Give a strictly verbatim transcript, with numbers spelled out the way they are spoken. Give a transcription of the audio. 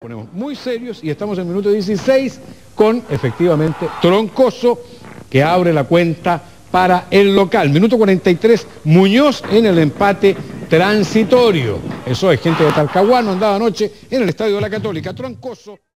ponemos muy serios y estamos en el minuto dieciséis con, efectivamente, Troncoso, que abre la cuenta para el local. Minuto cuarenta y tres, Muñoz en el empate transitorio. Eso es gente de Talcahuano, andaba anoche en el Estadio de la Católica. Troncoso.